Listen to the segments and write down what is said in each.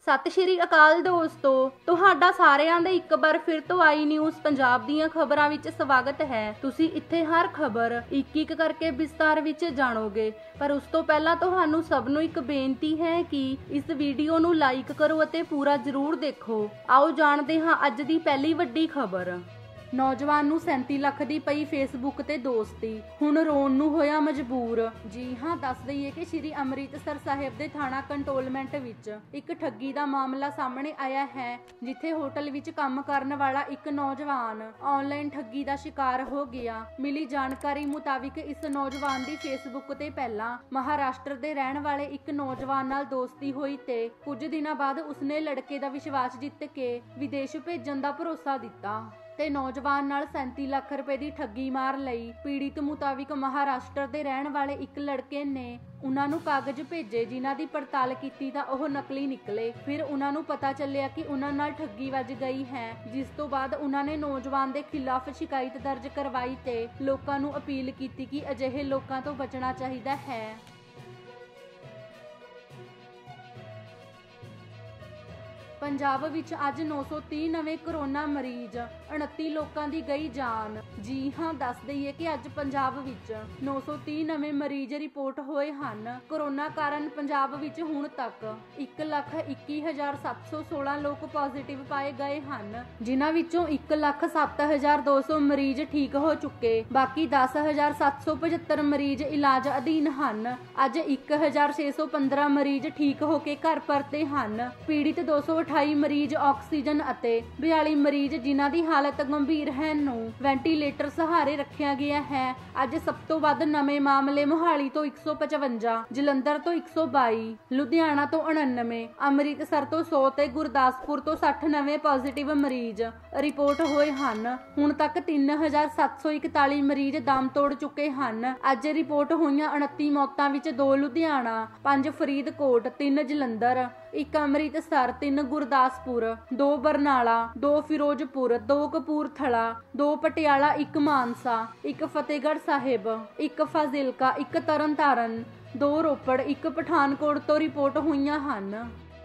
सत श्री अकाल दोस्तों, तुहाडा सारिਆਂ ਦਾ ਇੱਕ ਵਾਰ ਫਿਰ ਤੋਂ आई न्यूज़ पंजाब ਦੀਆਂ ਖਬਰਾਂ ਵਿੱਚ ਸਵਾਗਤ ਹੈ। ਤੁਸੀਂ ਇੱਥੇ ਹਰ ਖਬਰ ਇੱਕ ਕਰਕੇ ਵਿਸਤਾਰ ਵਿੱਚ ਜਾਣੋਗੇ, ਪਰ ਉਸ ਤੋਂ ਪਹਿਲਾਂ ਤੁਹਾਨੂੰ ਸਭ ਨੂੰ ਇੱਕ ਬੇਨਤੀ ਹੈ ਕਿ ਇਸ ਵੀਡੀਓ ਨੂੰ ਲਾਈਕ ਕਰੋ ਅਤੇ ਪੂਰਾ ਜ਼ਰੂਰ ਦੇਖੋ। ਆਓ ਜਾਣਦੇ ਹਾਂ ਅੱਜ ਦੀ ਪਹਿਲੀ ਵੱਡੀ ਖਬਰ। ਨੌਜਵਾਨ ਨੂੰ 37 ਲੱਖ ਦੀ ਪਈ ਫੇਸਬੁੱਕ ਤੇ ਦੋਸਤੀ, ਹੁਣ ਰੋਣ ਨੂੰ ਹੋਇਆ ਮਜਬੂਰ। ਜੀ ਹਾਂ, ਦੱਸ ਦਈਏ ਕਿ ਸ਼੍ਰੀ ਅੰਮ੍ਰਿਤਸਰ ਸਾਹਿਬ ਦੇ ਥਾਣਾ ਕੰਟੋਨਮੈਂਟ ਵਿੱਚ ਇੱਕ ਠੱਗੀ ਦਾ ਮਾਮਲਾ ਸਾਹਮਣੇ ਆਇਆ ਹੈ, ਜਿੱਥੇ ਹੋਟਲ ਵਿੱਚ ਕੰਮ ਕਰਨ ਵਾਲਾ ਇੱਕ ਨੌਜਵਾਨ ਆਨਲਾਈਨ ਠੱਗੀ ਦਾ ਸ਼ਿਕਾਰ ਹੋ ਗਿਆ। ਮਿਲੀ ਜਾਣਕਾਰੀ ਮੁਤਾਬਿਕ ਇਸ ਨੌਜਵਾਨ ਦੀ ਫੇਸਬੁੱਕ ਤੇ ਪਹਿਲਾਂ ਮਹਾਰਾਸ਼ਟਰ ਦੇ ਰਹਿਣ ਵਾਲੇ ਇੱਕ ਨੌਜਵਾਨ ਨਾਲ ਦੋਸਤੀ ਹੋਈ ਤੇ ਕੁਝ ਦਿਨਾਂ ਬਾਅਦ ਉਸਨੇ ਲੜਕੇ ਦਾ ਵਿਸ਼ਵਾਸ ਜਿੱਤ ਕੇ ਵਿਦੇਸ਼ ਭੇਜਣ ਦਾ ਭਰੋਸਾ ਦਿੱਤਾ ਤੇ ਨੌਜਵਾਨ ਨਾਲ 37 ਲੱਖ ਰੁਪਏ ਦੀ ਠੱਗੀ ਮਾਰ ਲਈ। ਪੀੜਿਤ ਮੁਤਾਬਿਕ ਮਹਾਰਾਸ਼ਟਰ ਦੇ ਰਹਿਣ ਵਾਲੇ ਇੱਕ ਲੜਕੇ ਨੇ ਉਹਨਾਂ ਨੂੰ ਕਾਗਜ਼ ਭੇਜੇ, ਜਿਨ੍ਹਾਂ ਦੀ ਪੜਤਾਲ ਕੀਤੀ ਤਾਂ ਉਹ ਨਕਲੀ ਨਿਕਲੇ। ਫਿਰ ਉਹਨਾਂ ਨੂੰ ਪਤਾ ਚੱਲਿਆ ਕਿ ਉਹਨਾਂ ਨਾਲ ਠੱਗੀ ਵੱਜ ਗਈ ਹੈ, ਜਿਸ ਤੋਂ ਬਾਅਦ ਉਹਨਾਂ ਨੇ ਨੌਜਵਾਨ ਦੇ ਖਿਲਾਫ ਸ਼ਿਕਾਇਤ ਦਰਜ ਕਰਵਾਈ ਤੇ ਲੋਕਾਂ ਨੂੰ ਅਪੀਲ ਕੀਤੀ ਕਿ ਅਜਿਹੇ ਲੋਕਾਂ ਤੋਂ ਬਚਣਾ ਚਾਹੀਦਾ ਹੈ। ਪੰਜਾਬ ਵਿੱਚ ਅੱਜ 930 ਨਵੇਂ ਕੋਰੋਨਾ ਮਰੀਜ਼, 29 ਲੋਕਾਂ ਦੀ ਗਈ ਜਾਨ। ਜੀ ਹਾਂ, ਦੱਸ ਦਈਏ ਕਿ ਅੱਜ ਪੰਜਾਬ ਵਿੱਚ 930 ਨਵੇਂ ਮਰੀਜ਼ ਰਿਪੋਰਟ ਹੋਏ ਹਨ। ਕੋਰੋਨਾ ਕਾਰਨ ਪੰਜਾਬ ਵਿੱਚ ਹੁਣ ਤੱਕ 1,21,716 ਲੋਕ ਪੋਜ਼ਿਟਿਵ ਪਾਏ ਗਏ ਹਨ, ਜਿਨ੍ਹਾਂ ਵਿੱਚੋਂ 1,07,200 ਮਰੀਜ਼ ਠੀਕ ਹੋ ਚੁੱਕੇ। ਬਾਕੀ 10,775 ਮਰੀਜ਼ ਇਲਾਜ ਅਧੀਨ ਹਨ। ਅੱਜ 1,615 ਮਰੀਜ਼ ਠੀਕ ਹੋ ਕੇ ਘਰ ਪਰਤੇ ਹਨ। ਪੀੜਿਤ 228 ਮਰੀਜ਼ ਆਕਸੀਜਨ ਅਤੇ 42 ਮਰੀਜ਼ ਜਿਨ੍ਹਾਂ ਦੀ ਹਾਲਤ ਗੰਭੀਰ ਹੈ ਨੂੰ ਵੈਂਟੀਲੇਟਰ ਸਹਾਰੇ ਰੱਖਿਆ ਗਿਆ ਹੈ। ਅੱਜ ਸਭ ਤੋਂ ਵੱਧ ਨਵੇਂ ਮਾਮਲੇ ਮੋਹਾਲੀ ਤੋਂ 155, ਜਲੰਧਰ ਤੋਂ 122, ਲੁਧਿਆਣਾ ਤੋਂ 99, ਅੰਮ੍ਰਿਤਸਰ ਤੋਂ 100 ਤੇ ਗੁਰਦਾਸਪੁਰ ਤੋਂ 60 ਨਵੇਂ ਪੋਜ਼ਿਟਿਵ ਮਰੀਜ਼ ਰਿਪੋਰਟ ਹੋਏ ਹਨ। ਹੁਣ ਤੱਕ 3,741 ਮਰੀਜ਼ ਦਮ ਤੋੜ ਚੁੱਕੇ ਹਨ। ਅੱਜ ਰਿਪੋਰਟ ਹੋਈਆਂ 29 ਮੌਤਾਂ ਵਿੱਚ 2 ਲੁਧਿਆਣਾ, 5 ਫਰੀਦਕੋਟ, 3 ਜਲੰਧਰ, 1 ਅੰਮ੍ਰਿਤਸਰ, 3 ਗੁਰਦਾਸਪੁਰ, 2 ਬਰਨਾਲਾ, 2 ਫਿਰੋਜ਼ਪੁਰ, 2 ਕਪੂਰਥਲਾ, 2 ਪਟਿਆਲਾ, 1 ਮਾਨਸਾ, 1 ਫਤਿਹਗੜ੍ਹ ਸਾਹਿਬ, 1 ਫਾਜ਼ਿਲਕਾ, 1 ਤਰਨਤਾਰਨ, 2 ਰੋਪੜ, 1 ਪਠਾਨਕੋਟ ਤੋਂ ਰਿਪੋਰਟ ਹੋਈਆਂ ਹਨ।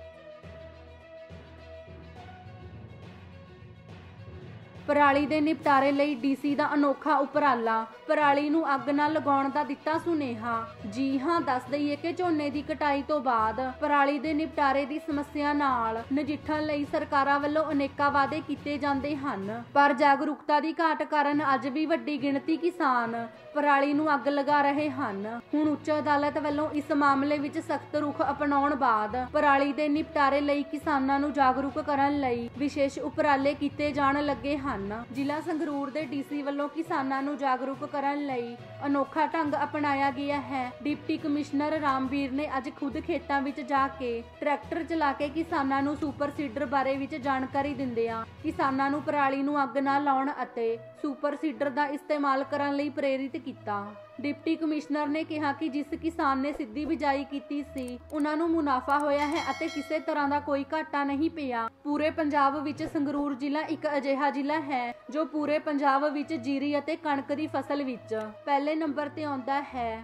ਪਰਾਲੀ ਦੇ ਨਿਪਟਾਰੇ ਲਈ ਡੀਸੀ ਦਾ ਅਨੋਖਾ ਉਪਰਾਲਾ, ਪਰਾਲੀ ਨੂੰ ਅੱਗ ਨਾ ਲਗਾਉਣ ਦਾ ਦਿੱਤਾ ਸੁਨੇਹਾ। ਜੀ ਹਾਂ, ਦੱਸ ਦਈਏ ਕਿ ਝੋਨੇ ਦੀ ਕਟਾਈ ਤੋਂ ਬਾਅਦ ਪਰਾਲੀ ਦੇ ਨਿਪਟਾਰੇ ਦੀ ਸਮੱਸਿਆ ਨਾਲ ਨਜਿੱਠਣ ਲਈ ਸਰਕਾਰਾਂ ਵੱਲੋਂ ਅਨੇਕਾਂ ਵਾਅਦੇ ਕੀਤੇ ਜਾਂਦੇ ਹਨ, ਪਰ ਜਾਗਰੂਕਤਾ ਦੀ ਘਾਟ ਕਾਰਨ ਅੱਜ ਵੀ ਵੱਡੀ ਗਿਣਤੀ ਕਿਸਾਨ ਪਰਾਲੀ ਨੂੰ ਅੱਗ ਲਗਾ ਰਹੇ ਹਨ। ਹੁਣ ਉੱਚ ਅਦਾਲਤ ਵੱਲੋਂ ਇਸ ਮਾਮਲੇ ਵਿੱਚ ਸਖਤ ਰੁਖ ਅਪਣਾਉਣ ਬਾਅਦ ਪਰਾਲੀ ਦੇ ਨਿਪਟਾਰੇ ਲਈ ਕਿਸਾਨਾਂ ਨੂੰ ਜਾਗਰੂਕ ਕਰਨ ਲਈ ਵਿਸ਼ੇਸ਼ ਉਪਰਾਲੇ ਕੀਤੇ ਜਾਣ ਲੱਗੇ ਹਨ। ਜ਼ਿਲ੍ਹਾ ਸੰਗਰੂਰ ਦੇ ਡੀਸੀ ਵੱਲੋਂ ਕਿਸਾਨਾਂ ਨੂੰ ਜਾਗਰੂਕ ਕਰਨ ਲਈ ਅਨੋਖਾ ਢੰਗ ਅਪਣਾਇਆ ਗਿਆ ਹੈ। ਡਿਪਟੀ ਕਮਿਸ਼ਨਰ ਰਾਮਵੀਰ ਨੇ ਅੱਜ ਖੁਦ ਖੇਤਾਂ ਵਿੱਚ ਜਾ ਕੇ ਟਰੈਕਟਰ ਚਲਾ ਕੇ ਕਿਸਾਨਾਂ ਨੂੰ ਸੁਪਰ ਸੀਡਰ ਬਾਰੇ ਵਿੱਚ ਜਾਣਕਾਰੀ ਦਿੰਦਿਆਂ ਕਿਸਾਨਾਂ ਨੂੰ ਪਰਾਲੀ ਨੂੰ ਅੱਗ ਨਾ ਲਾਉਣ ਅਤੇ ਸੁਪਰ ਸੀਡਰ ਦਾ ਇਸਤੇਮਾਲ ਕਰਨ ਲਈ ਪ੍ਰੇਰਿਤ ਕੀਤਾ। ਡਿਪਟੀ ਕਮਿਸ਼ਨਰ ਨੇ ਕਿਹਾ ਕਿ ਜਿਸ ਕਿਸਾਨ ਨੇ ਸਿੱਧੀ ਬਿਜਾਈ ਕੀਤੀ ਸੀ, ਉਹਨਾਂ ਨੂੰ ਮੁਨਾਫਾ ਹੋਇਆ ਹੈ ਅਤੇ ਕਿਸੇ ਤਰ੍ਹਾਂ ਦਾ ਕੋਈ ਘਾਟਾ ਨਹੀਂ ਪਿਆ। ਪੂਰੇ ਪੰਜਾਬ ਵਿੱਚ ਸੰਗਰੂਰ ਜ਼ਿਲ੍ਹਾ ਇੱਕ ਅਜਿਹਾ ਜ਼ਿਲ੍ਹਾ ਹੈ ਜੋ ਪੂਰੇ ਪੰਜਾਬ ਵਿੱਚ ਜੀਰੀ ਅਤੇ ਕਣਕ ਦੀ ਫਸਲ ਵਿੱਚ ਪਹਿਲੇ ਨੰਬਰ ਤੇ ਆਉਂਦਾ ਹੈ।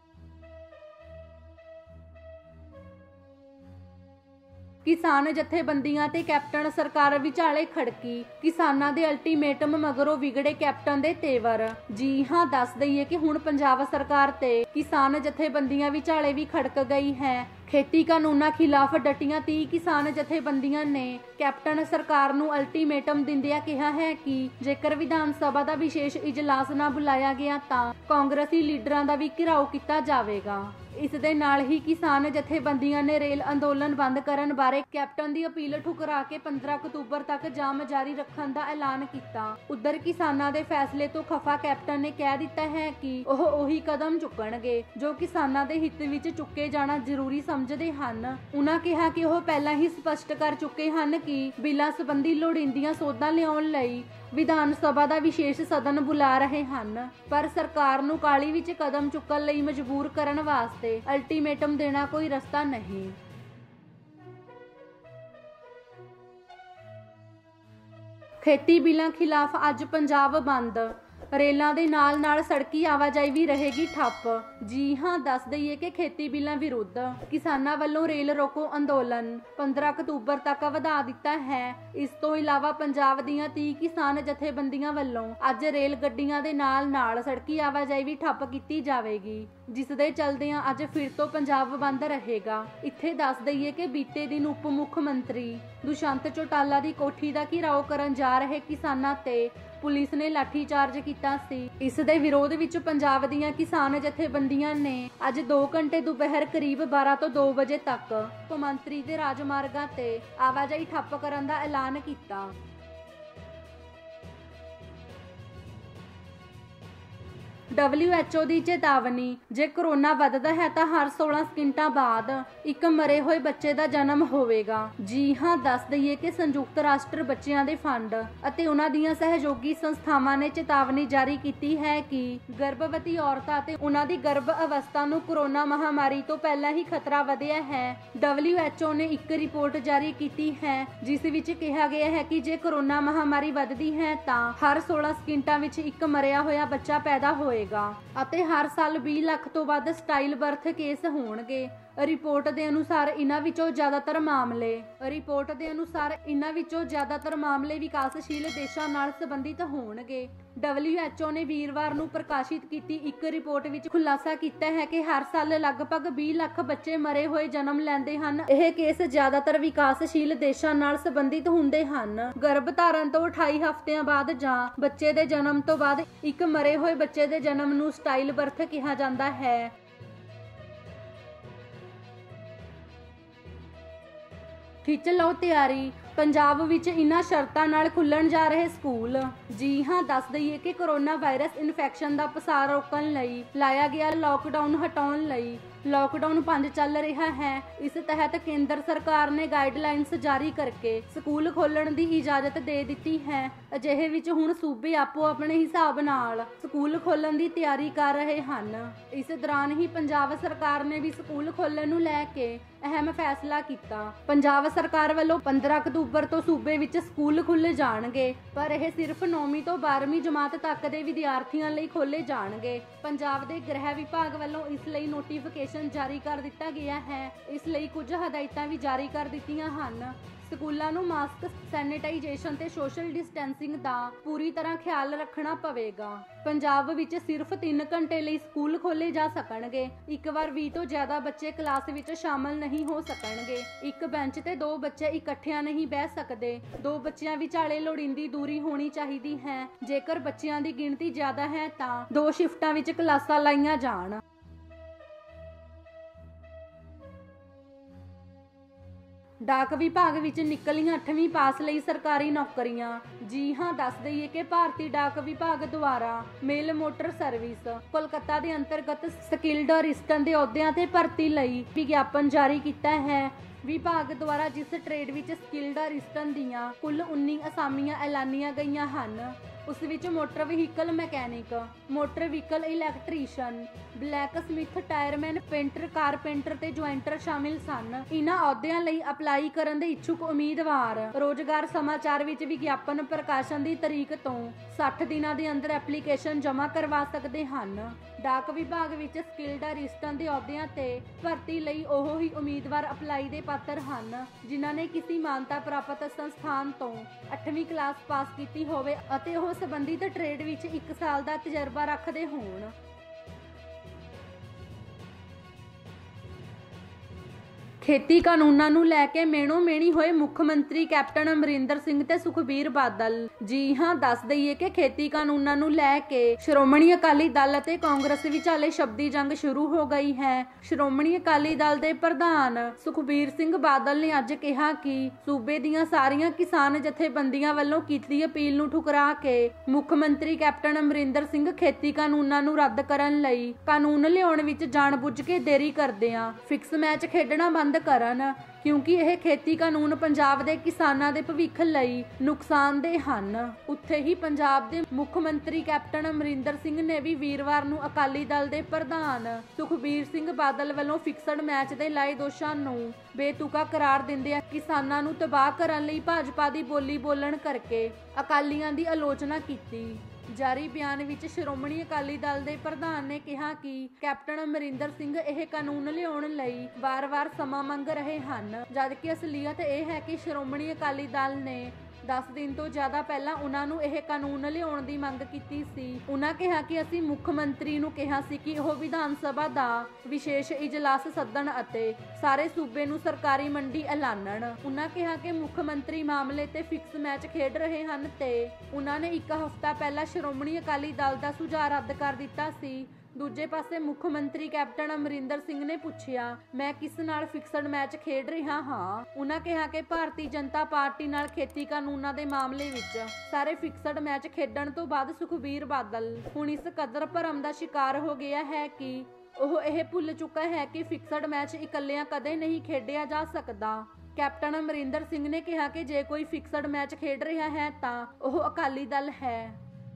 ਕਿਸਾਨ ਜਥੇਬੰਦੀਆਂ ਤੇ ਕੈਪਟਨ ਸਰਕਾਰ ਵਿਚਾਲੇ ਖੜਕੀ, ਕਿਸਾਨਾਂ ਦੇ ਅਲਟੀਮੇਟਮ ਮਗਰੋਂ ਵਿਗੜੇ ਕੈਪਟਨ ਦੇ ਤੇਵਰ। ਜੀ ਹਾਂ, ਦੱਸ ਦਈਏ ਕਿ ਹੁਣ ਪੰਜਾਬ ਸਰਕਾਰ ਤੇ ਕਿਸਾਨ ਜਥੇਬੰਦੀਆਂ ਵਿਚਾਲੇ ਵੀ ਖੜਕ ਗਈ ਹੈ। ਖੇਤੀ ਕਾਨੂੰਨਾਂ ਖਿਲਾਫ ਡਟੀਆਂ 30 ਕਿਸਾਨ ਜਥੇਬੰਦੀਆਂ ਨੇ ਕੈਪਟਨ ਸਰਕਾਰ ਨੂੰ ਅਲਟੀਮੇਟਮ ਦਿੰਦਿਆਂ ਕਿਹਾ ਹੈ ਕਿ ਜੇਕਰ ਵਿਧਾਨ ਸਭਾ ਦਾ ਵਿਸ਼ੇਸ਼ ਇਜਲਾਸ ਨਾ ਬੁਲਾਇਆ ਗਿਆ ਤਾਂ ਕਾਂਗਰਸੀ ਲੀਡਰਾਂ ਦਾ ਵੀ ਘਿਰਾਓ ਕੀਤਾ ਜਾਵੇਗਾ। ਇਸ ਦੇ ਨਾਲ ਹੀ ਕਿਸਾਨ ਜਥੇਬੰਦੀਆਂ ਨੇ ਰੇਲ ਅੰਦੋਲਨ ਬੰਦ ਕਰਨ ਬਾਰੇ ਕੈਪਟਨ ਦੀ ਅਪੀਲ ਠੁਕਰਾ ਕੇ 15 ਅਕਤੂਬਰ ਤੱਕ ਜਾਮ ਜਾਰੀ ਰੱਖਣ ਦਾ ਐਲਾਨ ਕੀਤਾ। ਉਧਰ ਕਿਸਾਨਾਂ ਦੇ ਫੈਸਲੇ ਤੋਂ ਖਫਾ ਕੈਪਟਨ ਨੇ ਕਹਿ ਦਿੱਤਾ ਹੈ ਕਿ ਉਹ ਉਹੀ ਕਦਮ ਚੁੱਕਣਗੇ ਜੋ ਕਿਸਾਨਾਂ ਦੇ ਹਿੱਤ ਵਿੱਚ ਚੁੱਕੇ ਜਾਣਾ ਜ਼ਰੂਰੀ ਸਮਝਦੇ ਹਨ। ਉਹਨਾਂ ਕਿਹਾ ਕਿ ਉਹ ਪਹਿਲਾਂ ਹੀ ਸਪਸ਼ਟ ਕਰ ਚੁੱਕੇ ਹਨ ਕਿ ਬਿੱਲਾਂ ਸੰਬੰਧੀ ਲੋੜੀਂਦੀਆਂ ਸੋਧਾਂ ਲਿਆਉਣ ਲਈ ਵਿਧਾਨ ਸਭਾ ਦਾ ਵਿਸ਼ੇਸ਼ ਸਦਨ ਬੁਲਾ ਰਹੇ ਹਨ, ਪਰ ਸਰਕਾਰ ਨੂੰ ਕਾਹਲੀ ਵਿੱਚ ਕਦਮ ਚੁੱਕਣ ਲਈ ਮਜਬੂਰ ਕਰਨ ਵਾਸਤੇ ਅਲਟੀਮੇਟਮ ਦੇਣਾ ਕੋਈ ਰਸਤਾ ਨਹੀਂ। ਖੇਤੀ ਬਿੱਲਾਂ ਖਿਲਾਫ ਅੱਜ ਪੰਜਾਬ ਬੰਦ। ਰੇਲਾਂ ਦੇ ਨਾਲ ਸੜਕੀ ਆਵਾਜਾਈ ਵੀ ਰਹੇਗੀ ਠੱਪ। ਜੀ ਹਾਂ, ਦੱਸ ਦਈਏ ਕਿ ਖੇਤੀ ਬਿੱਲਾਂ ਵਿਰੁੱਧ ਕਿਸਾਨਾਂ ਵੱਲੋਂ ਰੇਲ ਰੋਕੋ ਅੰਦੋਲਨ 15 ਅਕਤੂਬਰ ਤੱਕ ਵਧਾ ਦਿੱਤਾ ਹੈ। ਇਸ ਤੋਂ ਇਲਾਵਾ ਪੰਜਾਬ ਦੀਆਂ 30 ਕਿਸਾਨ ਜਥੇਬੰਦੀਆਂ ਵੱਲੋਂ ਅੱਜ ਰੇਲ ਗੱਡੀਆਂ ਦੇ ਨਾਲ ਸੜਕੀ ਆਵਾਜਾਈ ਵੀ ਠੱਪ ਕੀਤੀ ਜਾਵੇਗੀ, ਜਿਸ ਦੇ ਚਲਦਿਆਂ ਅੱਜ ਫਿਰ ਤੋਂ ਪੰਜਾਬ ਬੰਦ ਰਹੇਗਾ। ਇੱਥੇ ਦੱਸ ਦਈਏ ਕਿ ਬੀਤੇ ਦਿਨ ਉਪ ਮੁੱਖ ਮੰਤਰੀ ਦੁਸ਼ਯੰਤ ਚੌਟਾਲਾ ਦੀ ਕੋਠੀ ਦਾ ਘਿਰਾਓ ਕਰਨ ਜਾ ਰਹੇ ਕਿਸਾਨਾਂ ਤੇ ਪੁਲਿਸ ਨੇ ਲਾਠੀਚਾਰਜ ਕੀਤਾ ਸੀ। ਇਸ ਦੇ ਵਿਰੋਧ ਵਿੱਚ ਪੰਜਾਬ ਦੀਆਂ ਕਿਸਾਨ ਜਥੇਬੰਦੀਆਂ ਨੇ ਅੱਜ 2 ਘੰਟੇ ਦੁਪਹਿਰ ਕਰੀਬ 12 ਤੋਂ 2 ਵਜੇ ਤੱਕ ਮੁੱਖ ਮੰਤਰੀ ਦੇ ਰਾਜਮਾਰਗਾਂ ਤੇ ਆਵਾਜਾਈ ਠੱਪ ਕਰਨ ਦਾ ਐਲਾਨ ਕੀਤਾ। WHO ਦੀ ਚੇਤਾਵਨੀ, ਜੇ ਕਰੋਨਾ ਵੱਧਦਾ ਹੈ ਤਾਂ ਹਰ 16 ਸਕਿੰਟਾਂ ਬਾਅਦ ਇੱਕ ਮਰੇ ਹੋਏ ਬੱਚੇ ਦਾ ਜਨਮ ਹੋਵੇਗਾ। ਜੀ ਹਾਂ, ਦੱਸ ਦਈਏ ਕਿ ਸੰਯੁਕਤ ਰਾਸ਼ਟਰ ਬੱਚਿਆਂ ਦੇ ਫੰਡ ਅਤੇ ਉਹਨਾਂ ਦੀਆਂ ਸਹਿਯੋਗੀ ਸੰਸਥਾਵਾਂ ਨੇ ਚੇਤਾਵਨੀ ਜਾਰੀ ਕੀਤੀ ਹੈ ਕਿ ਗਰਭਵਤੀ ਔਰਤਾਂ ਅਤੇ ਉਹਨਾਂ ਦੀ ਗਰਭ ਅਵਸਥਾ ਨੂੰ ਕਰੋਨਾ ਮਹਾਮਾਰੀ ਤੋਂ ਪਹਿਲਾਂ ਹੀ ਖਤਰਾ ਵਧਿਆ ਹੈ। WHO ਨੇ ਇੱਕ ਰਿਪੋਰਟ ਜਾਰੀ ਕੀਤੀ ਹੈ ਜਿਸ ਵਿੱਚ ਕਿਹਾ ਗਿਆ ਹੈ ਕਿ ਜੇ ਕਰੋਨਾ ਮਹਾਮਾਰੀ ਵੱਧਦੀ ਹੈ ਤਾਂ ਹਰ 16 ਸਕਿੰਟਾਂ ਵਿੱਚ ਇੱਕ ਮਰਿਆ ਹੋਇਆ ਬੱਚਾ ਪੈਦਾ ਹੋਏਗਾ ਅਤੇ ਹਰ ਸਾਲ 20 ਲੱਖ ਤੋਂ ਵੱਧ ਸਟਾਈਲ ਬਰਥ ਕੇਸ ਹੋਣਗੇ। ਰਿਪੋਰਟ ਦੇ ਅਨੁਸਾਰ ਇਹਨਾਂ ਵਿੱਚੋਂ ਜ਼ਿਆਦਾਤਰ ਮਾਮਲੇ ਵਿਕਾਸਸ਼ੀਲ ਦੇਸ਼ਾਂ ਨਾਲ ਸੰਬੰਧਿਤ ਹੋਣਗੇ। WHO ਨੇ ਵੀਰਵਾਰ ਨੂੰ ਪ੍ਰਕਾਸ਼ਿਤ ਕੀਤੀ ਇੱਕ ਰਿਪੋਰਟ ਵਿੱਚ ਖੁਲਾਸਾ ਕੀਤਾ ਹੈ ਕਿ ਹਰ ਸਾਲ ਲਗਭਗ 20 ਲੱਖ ਬੱਚੇ ਮਰੇ ਹੋਏ ਜਨਮ ਲੈਂਦੇ ਹਨ। ਇਹ ਕੇਸ ਜ਼ਿਆਦਾਤਰ ਵਿਕਾਸਸ਼ੀਲ ਦੇਸ਼ਾਂ ਨਾਲ ਸੰਬੰਧਿਤ ਹੁੰਦੇ ਹਨ। ਗਰਭ ਧਾਰਨ ਤੋਂ 28 ਹਫ਼ਤਿਆਂ ਬਾਅਦ ਜਾਂ ਬੱਚੇ ਦੇ ਜਨਮ ਤੋਂ ਬਾਅਦ ਇੱਕ ਮਰੇ ਹੋਏ ਬੱਚੇ ਦੇ ਜਨਮ ਨੂੰ ਸਟਾਈਲ ਬਰਥ ਕਿਹਾ ਜਾਂਦਾ ਹੈ। ਖਿੱਚ ਲਓ ਤਿਆਰੀ, ਪੰਜਾਬ ਵਿੱਚ ਇਨ੍ਹਾਂ ਸ਼ਰਤਾਂ ਨਾਲ ਖੁੱਲਣ ਜਾ ਰਹੇ ਸਕੂਲ। ਜੀ ਹਾਂ, ਦੱਸ ਦਈਏ ਕਿ ਕੋਰੋਨਾ ਵਾਇਰਸ ਇਨਫੈਕਸ਼ਨ ਦਾ ਪਸਾਰ ਰੋਕਣ ਲਈ ਲਾਇਆ ਗਿਆ ਲਾਕਡਾਊਨ ਹਟਾਉਣ ਲਈ ਲਾਕਡਾਊਨ 5 ਚੱਲ ਰਿਹਾ ਹੈ। ਇਸ ਤਹਿਤ ਕੇਂਦਰ ਸਰਕਾਰ ਨੇ ਗਾਈਡਲਾਈਨਸ ਜਾਰੀ ਕਰਕੇ ਸਕੂਲ ਖੋਲਣ ਦੀ ਇਜਾਜ਼ਤ ਦੇ ਦਿੱਤੀ ਹੈ। ਅਜਿਹੇ ਵਿੱਚ ਹੁਣ ਸੂਬੇ ਆਪੋ ਆਪਣੇ ਹਿਸਾਬ ਨਾਲ ਸਕੂਲ ਖੋਲਣ ਦੀ ਤਿਆਰੀ ਕਰ ਰਹੇ ਹਨ। ਇਸ ਦੌਰਾਨ ਹੀ ਪੰਜਾਬ ਸਰਕਾਰ ਨੇ ਵੀ ਸਕੂਲ ਖੋਲਣ ਨੂੰ ਲੈ ਕੇ ਅਹਿਮ ਫੈਸਲਾ ਕੀਤਾ। ਪੰਜਾਬ ਸਰਕਾਰ ਵੱਲੋਂ 15 ਅਕਤੂਬਰ ਤੋਂ ਸੂਬੇ ਵਿੱਚ ਸਕੂਲ ਖੁੱਲ੍ਹ ਜਾਣਗੇ, ਪਰ ਇਹ ਸਿਰਫ 9ਵੀਂ ਤੋਂ 12ਵੀਂ ਜਮਾਤ ਤੱਕ ਦੇ ਵਿਦਿਆਰਥੀਆਂ ਲਈ ਖੋਲ੍ਹੇ ਜਾਣਗੇ। ਪੰਜਾਬ ਦੇ ਗ੍ਰਹਿ ਵਿਭਾਗ ਵੱਲੋਂ ਇਸ ਲਈ ਨੋਟੀਫਿਕੇਸ਼ਨ ਜਾਰੀ ਕਰ ਦਿੱਤਾ ਗਿਆ ਹੈ। ਇਸ ਲਈ ਕੁਝ ਹਦਾਇਤਾਂ ਵੀ ਜਾਰੀ ਕਰ ਦਿੱਤੀਆਂ ਹਨ। ਸਕੂਲਾਂ ਨੂੰ ਮਾਸਕ, ਸੈਨੀਟਾਈਜੇਸ਼ਨ ਤੇ ਸੋਸ਼ਲ ਡਿਸਟੈਂਸਿੰਗ ਦਾ ਪੂਰੀ ਤਰ੍ਹਾਂ ਖਿਆਲ ਰੱਖਣਾ ਪਵੇਗਾ। ਪੰਜਾਬ ਵਿੱਚ ਸਿਰਫ 3 ਘੰਟੇ ਲਈ ਸਕੂਲ ਖੋਲ੍ਹੇ ਜਾ ਸਕਣਗੇ। ਇੱਕ ਵਾਰ 20 ਤੋਂ ਜ਼ਿਆਦਾ ਬੱਚੇ ਕਲਾਸ ਵਿੱਚ ਸ਼ਾਮਲ ਨਹੀਂ ਹੋ ਸਕਣਗੇ। ਇੱਕ ਬੈਂਚ ਤੇ 2 ਬੱਚੇ ਇਕੱਠਿਆਂ ਨਹੀਂ ਬਹਿ ਸਕਦੇ। 2 ਬੱਚਿਆਂ ਵਿਚਾਲੇ ਲੋੜੀਂਦੀ ਦੂਰੀ ਹੋਣੀ ਚਾਹੀਦੀ ਹੈ। ਜੇਕਰ ਬੱਚਿਆਂ ਦੀ ਗਿਣਤੀ ਜ਼ਿਆਦਾ ਹੈ ਤਾਂ 2 ਸ਼ਿਫਟਾਂ ਵਿੱਚ ਕਲਾਸਾਂ ਲਾਈਆਂ ਜਾਣ। ਡਾਕ ਵਿਭਾਗ ਵਿੱਚ ਨਿਕਲੀਆਂ 8ਵੀਂ ਪਾਸ ਲਈ ਸਰਕਾਰੀ ਨੌਕਰੀਆਂ। ਜੀ ਹਾਂ, ਦੱਸ ਦਈਏ ਕਿ ਭਾਰਤੀ ਡਾਕ ਵਿਭਾਗ ਦੁਆਰਾ ਮੇਲ ਮੋਟਰ ਸਰਵਿਸ ਕੋਲਕਾਤਾ ਦੇ ਅੰਤਰਗਤ ਸਕਿਲਡ ਅਸਿਸਟੈਂਟ ਦੇ ਅਹੁਦਿਆਂ ਤੇ ਭਰਤੀ ਲਈ ਵਿਗਿਆਪਨ ਜਾਰੀ ਕੀਤਾ ਹੈ। ਵਿਭਾਗ ਦੁਆਰਾ ਜਿਸ ਟ੍ਰੇਡ ਵਿੱਚ ਸਕਿਲਡ ਅਸਿਸਟੈਂਟ ਦੀਆਂ ਕੁੱਲ 19 ਅਸਾਮੀਆਂ ਐਲਾਨੀਆਂ ਗਈਆਂ ਹਨ, ਉਸ ਵਿੱਚ motor vehicle mechanic, motor vehicle electrician, blacksmith, tyreman, painter, carpenter ਤੇ ਜੁਆਇੰਟਰ ਸ਼ਾਮਿਲ ਸਨ। ਇਨ੍ਹਾਂ ਅਹੁਦਿਆਂ ਲਈ ਅਪਲਾਈ ਕਰਨ ਦੇ ਇੱਛੁਕ ਉਮੀਦਵਾਰ ਰੋਜ਼ਗਾਰ ਸਮਾਚਾਰ ਵਿੱਚ ਵਿਗਿਆਪਨ ਪ੍ਰਕਾਸ਼ਨ ਦੀ ਤਰੀਕ ਤੋਂ 60 ਦਿਨਾਂ ਦੇ ਅੰਦਰ ਐਪਲੀਕੇਸ਼ਨ ਜਮ੍ਹਾਂ ਕਰਵਾ ਸਕਦੇ ਹਨ। ਡਾਕ ਵਿਭਾਗ ਵਿੱਚ ਸਕਿਲਡ ਅਸਿਸਟੈਂਟ ਦੇ ਅਹੁਦਿਆਂ ਤੇ ਭਰਤੀ ਲਈ ਉਹ ਹੀ ਉਮੀਦਵਾਰ ਅਪਲਾਈ ਦੇ ਪਾਤਰ ਹਨ ਜਿਨ੍ਹਾਂ ਨੇ ਕਿਸੇ ਮਾਨਤਾ ਪ੍ਰਾਪਤ ਸੰਸਥਾਨ ਤੋਂ 8ਵੀਂ ਕਲਾਸ ਪਾਸ ਕੀਤੀ ਹੋਵੇ ਅਤੇ ਉਹ ਸੰਬੰਧਿਤ ਟ੍ਰੇਡ ਵਿੱਚ 1 ਸਾਲ ਦਾ ਤਜਰਬਾ ਰੱਖਦੇ ਹੋਣ। ਖੇਤੀ ਕਾਨੂੰਨਾਂ ਨੂੰ ਲੈ ਕੇ ਮੇਣੋ ਮੇਣੀ ਹੋਏ ਮੁੱਖ ਮੰਤਰੀ ਕੈਪਟਨ ਅਮਰਿੰਦਰ ਸਿੰਘ ਤੇ ਸੁਖਬੀਰ ਬਾਦਲ। ਜੀ ਹਾਂ, ਦੱਸ ਦਈਏ ਕਿ ਖੇਤੀ ਕਾਨੂੰਨਾਂ ਨੂੰ ਲੈ ਕੇ ਸ਼੍ਰੋਮਣੀ ਅਕਾਲੀ ਦਲ ਅਤੇ ਕਾਂਗਰਸ ਵਿਚਾਲੇ ਸ਼ਬਦੀ ਜੰਗ ਸ਼ੁਰੂ ਹੋ ਗਈ ਹੈ। ਸ਼੍ਰੋਮਣੀ ਅਕਾਲੀ ਦਲ ਦੇ ਪ੍ਰਧਾਨ ਸੁਖਬੀਰ ਸਿੰਘ ਬਾਦਲ ਨੇ ਅੱਜ ਕਿਹਾ ਕਿ ਸੂਬੇ ਦੀਆਂ ਸਾਰੀਆਂ ਕਿਸਾਨ ਜਥੇਬੰਦੀਆਂ ਵੱਲੋਂ ਕੀਤੀ ਅਪੀਲ ਨੂੰ ਠੁਕਰਾ ਕੇ ਮੁੱਖ ਮੰਤਰੀ ਕੈਪਟਨ ਅਮਰਿੰਦਰ ਸਿੰਘ ਖੇਤੀ ਕਾਨੂੰਨਾਂ ਨੂੰ ਰੱਦ ਕਰਨ ਲਈ ਕਾਨੂੰਨ ਲਿਆਉਣ ਵਿੱਚ ਜਾਣਬੁੱਝ ਕੇ ਦੇਰੀ ਕਰਦਿਆਂ ਫਿਕਸ ਮੈਚ ਖੇਡਣਾ ਬੰਦ ਕਰਨ, ਕਿਉਂਕਿ ਇਹ ਖੇਤੀ ਕਾਨੂੰਨ ਪੰਜਾਬ ਦੇ ਕਿਸਾਨਾਂ ਦੇ ਭਵਿੱਖ ਲਈ ਨੁਕਸਾਨਦੇਹ ਹਨ। ਉੱਥੇ ਹੀ ਪੰਜਾਬ ਦੇ ਮੁੱਖ ਮੰਤਰੀ ਕੈਪਟਨ ਅਮਰਿੰਦਰ ਸਿੰਘ ਨੇ ਵੀ ਵੀਰਵਾਰ ਨੂੰ ਅਕਾਲੀ ਦਲ ਦੇ ਪ੍ਰਧਾਨ ਸੁਖਬੀਰ ਸਿੰਘ ਬਾਦਲ ਵੱਲੋਂ ਫਿਕਸਡ ਮੈਚ ਦੇ ਲਾਏ ਦੋਸ਼ਾਂ ਨੂੰ ਬੇਤੁਕਾ ਕਰਾਰ ਦਿੰਦਿਆਂ ਕਿਸਾਨਾਂ ਨੂੰ ਤਬਾਹ ਕਰਨ ਲਈ ਭਾਜਪਾ ਦੀ ਬੋਲੀ ਬੋਲਣ ਕਰਕੇ ਅਕਾਲੀਆਂ ਦੀ ਆਲੋਚਨਾ ਕੀਤੀ। ਜਾਰੀ ਬਿਆਨ ਵਿੱਚ ਸ਼੍ਰੋਮਣੀ ਅਕਾਲੀ ਦਲ ਦੇ ਪ੍ਰਧਾਨ ਨੇ ਕਿਹਾ ਕਿ ਕੈਪਟਨ ਅਮਰਿੰਦਰ ਸਿੰਘ ਇਹ ਕਾਨੂੰਨ ਲਿਆਉਣ ਲਈ ਵਾਰ-ਵਾਰ ਸਮਾਂ ਮੰਗ ਰਹੇ ਹਨ, ਜਦਕਿ ਅਸਲੀਅਤ ਇਹ ਹੈ ਕਿ ਸ਼੍ਰੋਮਣੀ ਅਕਾਲੀ ਦਲ ਨੇ 10 ਦਿਨ ਤੋਂ ਜ਼ਿਆਦਾ ਪਹਿਲਾਂ ਉਹਨਾਂ ਨੂੰ ਇਹ ਕਾਨੂੰਨ ਲਿਆਉਣ ਦੀ ਮੰਗ ਕੀਤੀ ਸੀ। ਉਹਨਾਂ ਕਿਹਾ ਕਿ ਅਸੀਂ ਮੁੱਖ ਮੰਤਰੀ ਨੂੰ ਕਿਹਾ ਸੀ ਕਿ ਉਹ ਵਿਧਾਨ ਸਭਾ ਦਾ ਵਿਸ਼ੇਸ਼ ਇਜਲਾਸ ਸੱਦਣ ਅਤੇ ਸਾਰੇ ਸੂਬੇ ਨੂੰ ਸਰਕਾਰੀ ਮੰਡੀ ਐਲਾਨਣ। ਉਹਨਾਂ ਕਿਹਾ ਕਿ ਮੁੱਖ ਮੰਤਰੀ ਮਾਮਲੇ ਤੇ ਫਿਕਸ ਮੈਚ ਖੇਡ ਰਹੇ ਹਨ ਤੇ ਉਹਨਾਂ ਨੇ 1 ਹਫ਼ਤਾ ਪਹਿਲਾਂ ਸ਼੍ਰੋਮਣੀ ਅਕਾਲੀ ਦਲ ਦਾ ਸੁਝਾਅ ਰੱਦ ਕਰ ਦਿੱਤਾ ਸੀ। ਦੂਜੇ ਪਾਸੇ ਮੁੱਖ ਮੰਤਰੀ ਕੈਪਟਨ ਅਮਰਿੰਦਰ ਸਿੰਘ ਨੇ ਪੁੱਛਿਆ, ਮੈਂ ਕਿਸ ਨਾਲ ਫਿਕਸਡ ਮੈਚ ਖੇਡ ਰਿਹਾ ਹਾਂ। ਉਹਨਾਂ ਕਿਹਾ ਕਿ ਭਾਰਤੀ ਜਨਤਾ ਪਾਰਟੀ ਨਾਲ ਖੇਤੀ ਕਾਨੂੰਨਾਂ ਦੇ ਮਾਮਲੇ ਵਿੱਚ ਸਾਰੇ ਫਿਕਸਡ ਮੈਚ ਖੇਡਣ ਤੋਂ ਬਾਅਦ ਸੁਖਬੀਰ ਬਾਦਲ ਹੁਣ ਇਸ ਕਦਰ ਭਰਮ ਦਾ ਸ਼ਿਕਾਰ ਹੋ ਗਿਆ ਹੈ ਕਿ ਉਹ ਇਹ ਭੁੱਲ ਚੁੱਕਾ ਹੈ ਕਿ ਫਿਕਸਡ ਮੈਚ ਇਕੱਲਿਆਂ ਕਦੇ ਨਹੀਂ ਖੇਡਿਆ ਜਾ ਸਕਦਾ। ਕੈਪਟਨ ਅਮਰਿੰਦਰ ਸਿੰਘ ਨੇ ਕਿਹਾ ਕਿ ਜੇ ਕੋਈ ਫਿਕਸਡ ਮੈਚ ਖੇਡ ਰਿਹਾ ਹੈ ਤਾਂ ਉਹ ਅਕਾਲੀ ਦਲ ਹੈ।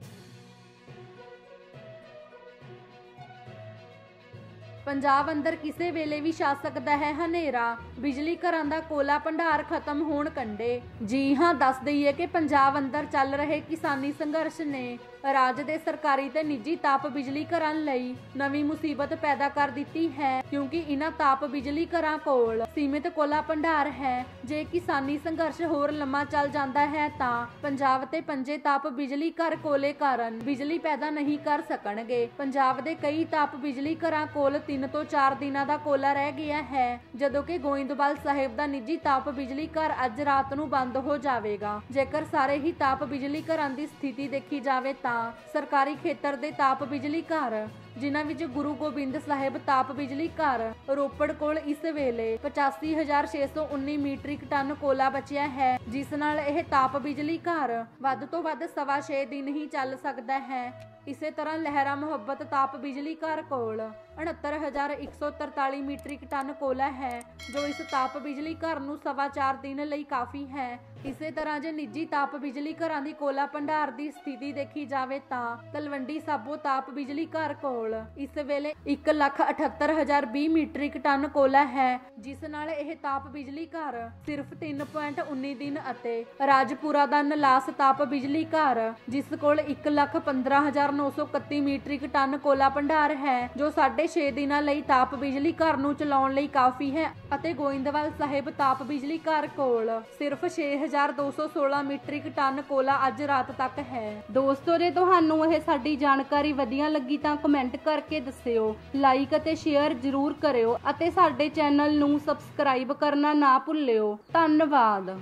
ਪੰਜਾਬ ਅੰਦਰ ਕਿਸੇ ਵੇਲੇ ਵੀ ਛਾ ਸਕਦਾ ਹੈ ਹਨੇਰਾ, ਬਿਜਲੀ ਘਰਾਂ ਦਾ ਕੋਲਾ ਭੰਡਾਰ ਖਤਮ ਹੋਣ ਕੰਢੇ। ਜੀ ਹਾਂ, ਦੱਸ ਦਈਏ ਕਿ ਪੰਜਾਬ ਅੰਦਰ ਚੱਲ ਰਹੇ ਕਿਸਾਨੀ ਸੰਘਰਸ਼ ਨੇ ਰਾਜ ਦੇ ਸਰਕਾਰੀ ਤੇ ਨਿੱਜੀ ਤਾਪ ਬਿਜਲੀ ਘਰਾਂ ਲਈ ਨਵੀਂ ਮੁਸੀਬਤ ਪੈਦਾ ਕਰ ਦਿੱਤੀ ਹੈ, ਕਿਉਂਕਿ ਇਹਨਾਂ ਤਾਪ ਬਿਜਲੀ ਘਰਾਂ ਕੋਲ ਸੀਮਿਤ ਕੋਲਾ ਭੰਡਾਰ ਹੈ। ਜੇ ਕਿਸਾਨੀ ਸੰਘਰਸ਼ ਹੋਰ ਲੰਮਾ ਚੱਲ ਜਾਂਦਾ ਹੈ ਤਾਂ ਪੰਜਾਬ ਤੇ ਪੰਜੇ ਤਾਪ ਬਿਜਲੀ ਘਰ ਕੋਲੇ ਕਾਰਨ ਬਿਜਲੀ ਪੈਦਾ ਨਹੀਂ ਕਰ ਸਕਣਗੇ। ਪੰਜਾਬ ਦੇ ਕਈ ਤਾਪ ਬਿਜਲੀ ਘਰਾਂ ਕੋਲ 3 ਤੋਂ 4 ਦਿਨਾਂ ਦਾ ਕੋਲਾ ਰਹਿ ਗਿਆ ਹੈ, ਜਦੋਂ ਕਿ ਗੋਇੰਦਵਾਲ ਸਾਹਿਬ ਦਾ ਨਿੱਜੀ ਤਾਪ ਬਿਜਲੀ ਘਰ ਅੱਜ ਰਾਤ ਨੂੰ ਬੰਦ ਹੋ ਜਾਵੇਗਾ। ਜੇਕਰ ਸਾਰੇ ਹੀ ਤਾਪ ਬਿਜਲੀ ਘਰਾਂ ਦੀ ਸਥਿਤੀ ਦੇਖੀ ਜਾਵੇ ਤਾਂ ਸਰਕਾਰੀ ਖੇਤਰ ਦੇ ਤਾਪ ਬਿਜਲੀ ਘਰ, ਜਿਨ੍ਹਾਂ ਵਿੱਚ ਗੁਰੂ ਗੋਬਿੰਦ ਸਾਹਿਬ ਤਾਪ ਬਿਜਲੀ ਘਰ ਰੋਪੜ ਕੋਲ ਇਸ ਵੇਲੇ 85,619 ਮੀਟ੍ਰਿਕ ਟਨ ਕੋਲਾ ਬਚਿਆ ਹੈ, ਜਿਸ ਨਾਲ ਇਹ ਤਾਪ ਬਿਜਲੀ ਘਰ ਵੱਧ ਤੋਂ ਵੱਧ 6.25 ਦਿਨ ਹੀ ਚੱਲ ਸਕਦਾ ਹੈ। ਇਸੇ ਤਰ੍ਹਾਂ ਲਹਿਰਾ ਮੁਹੱਬਤ ਤਾਪ ਬਿਜਲੀ ਘਰ ਕੋਲ 69,143 ਮੀਟ੍ਰਿਕ ਟਨ ਕੋਲਾ ਹੈ, ਜੋ ਇਸ ਤਾਪ ਬਿਜਲੀ ਘਰ ਨੂੰ 4.25 ਦਿਨ ਲਈ ਕਾਫੀ ਹੈ। ਇਸੇ ਤਰ੍ਹਾਂ ਜੇ ਨਿੱਜੀ ਤਾਪ ਬਿਜਲੀ ਘਰਾਂ ਦੀ ਕੋਲਾ ਭੰਡਾਰ ਦੀ ਸਥਿਤੀ ਦੇਖੀ ਜਾਵੇ ਤਾਂ ਤਲਵੰਡੀ ਸਾਬੋ ਤਾਪ ਬਿਜਲੀ ਘਰ ਕੋਲ ਇਸ ਵੇਲੇ 1,78,020 ਮੀਟ੍ਰਿਕ ਟਨ ਕੋਲਾ ਹੈ, ਜਿਸ ਨਾਲ ਇਹ ਤਾਪ ਬਿਜਲੀ ਘਰ ਸਿਰਫ 3.19 ਦਿਨ ਅਤੇ ਰਾਜਪੁਰਾ ਦਾ ਨਲਾਸ ਤਾਪ ਬਿਜਲੀ ਘਰ, ਜਿਸ ਕੋਲ 1,15,931 ਮੀਟ੍ਰਿਕ ਟਨ ਕੋਲਾ ਭੰਡਾਰ ਹੈ, ਜੋ 6.5 ਦਿਨਾਂ ਲਈ ਤਾਪ ਬਿਜਲੀ ਘਰ ਨੂੰ ਚਲਾਉਣ ਲਈ ਕਾਫੀ ਹੈ, ਅਤੇ ਗੋਇੰਦਵਾਲ ਸਾਹਿਬ ਤਾਪ ਬਿਜਲੀ ਘਰ ਕੋਲ ਸਿਰਫ 6,216 ਮੀਟ੍ਰਿਕ ਟਨ ਕੋਲਾ ਅੱਜ ਰਾਤ ਤੱਕ ਹੈ। ਦੋਸਤੋ, ਜੇ ਤੁਹਾਨੂੰ ਇਹ ਸਾਡੀ ਜਾਣਕਾਰੀ ਵਧੀਆ ਲੱਗੀ ਤਾਂ ਕਮੈਂਟ ਕਰਕੇ ਦੱਸਿਓ, ਲਾਈਕ ਅਤੇ ਸ਼ੇਅਰ ਜ਼ਰੂਰ ਕਰਿਓ ਅਤੇ ਸਾਡੇ ਚੈਨਲ ਨੂੰ ਸਬਸਕ੍ਰਾਈਬ ਕਰਨਾ ਨਾ ਭੁੱਲਿਓ। ਧੰਨਵਾਦ।